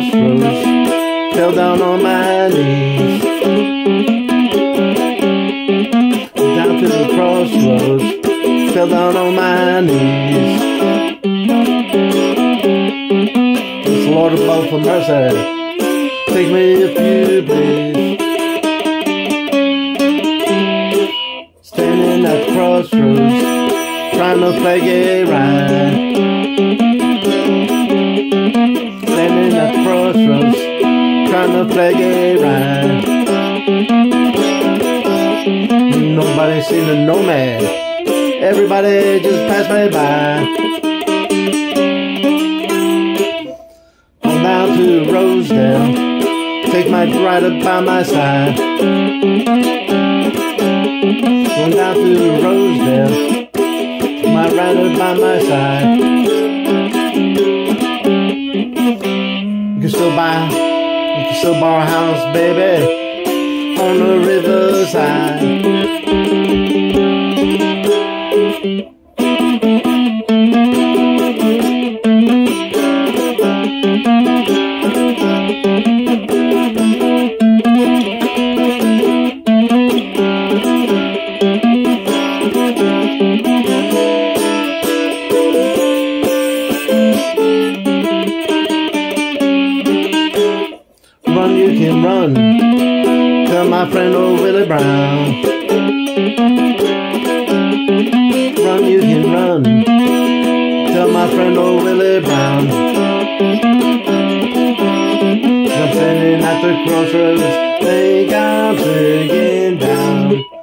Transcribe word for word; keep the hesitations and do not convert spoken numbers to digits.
crossroads, fell down on my knees. Down to the crossroads, fell down on my knees. It's the Lord above for mercy, take me if you please. Standing at the crossroads, trying to play it right. Standing at the crossroads, trying to play it right. Nobody seemed to know me, everybody just passed me by. On down to Rosedale, take my rider by my side. On down to Rosedale, my rider by my side. You can still buy, you can still borrow a house, baby, on the riverside. Run, you can run, tell my friend old Willie Brown. Run, you can run, tell my friend old Willie Brown. I'm standing at the crossroads, think I'm singing down.